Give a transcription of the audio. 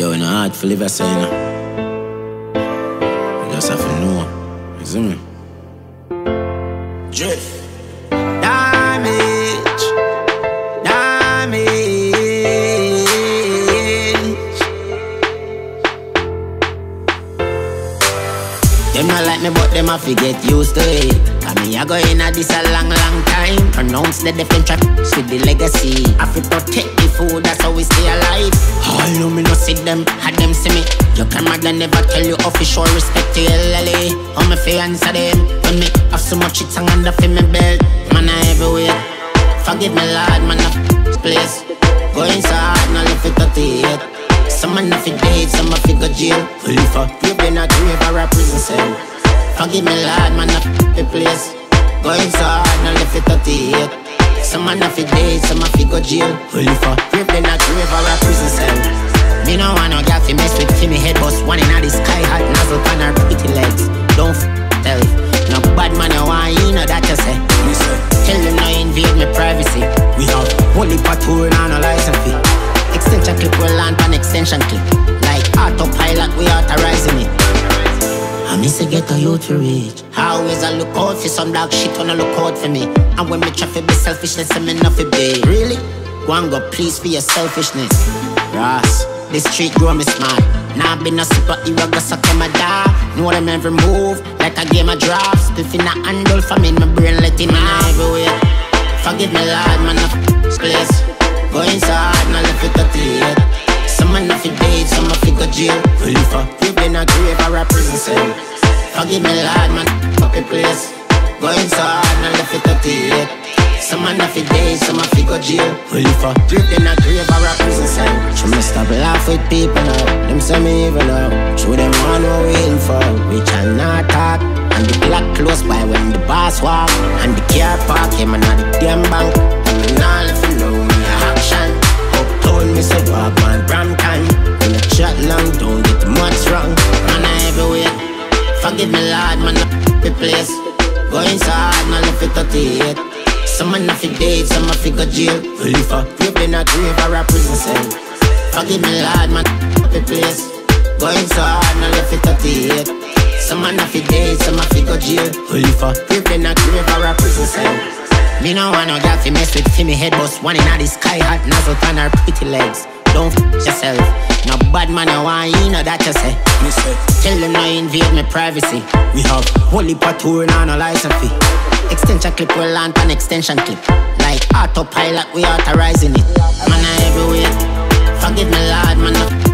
Yo, no hard for live a say, no. You just have to know. You see me? Drift. Damage. Them not like me, but them have to get used to it. I mean, I go in at this a long time. Pronounce the different tracks with the legacy. I feel protect the food, that's how we stay alive. All you me no see them, had them see me. Your camera never tell you official respect to LLA. How me fi answer them when me have so much shit hang under fi me belt. Man, I everywhere. Forgive me, Lord, man, I place. Going so hard, now left it 38. Some man fi dead, some man fi go jail. Fully for you been a grave or a prison cell. Forgive me, Lord, man, a place. Going so hard, now left it 38. Some man fi dead, some man fi go jail. Fully for you been a grave or a prison cell. Me no want no girl fi mess with me head bust. One inna the sky hot nozzle on her pretty legs. Don't tell no bad man you want, you know that you say. Tell them no invade my privacy. We have holy patrol and a license fee. Extension clip will land on extension clip. Like autopilot, we authorizing it. I miss a ghetto youth to reach. Always I look out for some dog shit when I look out for me. And when me try to be selfishness, I mean nothing be. Really? Go and go please for your selfishness. Ross, this street grow me smart. Now I been a superhero, go suck in my dog. Know them every move, like a game of drops. If in a handle for me, my brain let it out everywhere. Forgive me, Lord, man, a place. Going so hard, now left it 38. Some man fi dead, some man fi go jail. Fully for you been a grave or a prison cell. Forgive me, Lord, man, up a place. Going so hard, now left it 38. Some man fi dead, some man fi go jail. Fully for you been a grave or a prison cell. She must stop laugh with people now. Them say me evil now. True them one we're waiting for. We can not talk. And the block close by when the boss walk. And the car park him and the damn bank. And me nah left you know me action. Uptown me say walk on Brampton. In a chat long, don't get much wrong. Man I everywhere. Forgive me, Lord, man the place. Going so hard, now left it 38. Some man fi dead, some man fi go jail. Fully for you been a grave or a prison cell. Forgive me, Lord, man the place. Going so hard, now left it 38. Some man fi dead, some man fi go jail. Fully for you been a grave or a prison cell. Me no want no girl fi mess with me head bust. One inna the sky hot nozzle on her pretty legs. Don't yourself. No bad man you want, you know that you say. Tell them no invade my privacy. We have holy patrol and a license fee. Extension clip will land on extension clip. Like autopilot, we authorizing it. Man I everywhere. Forgive me, Lord, man.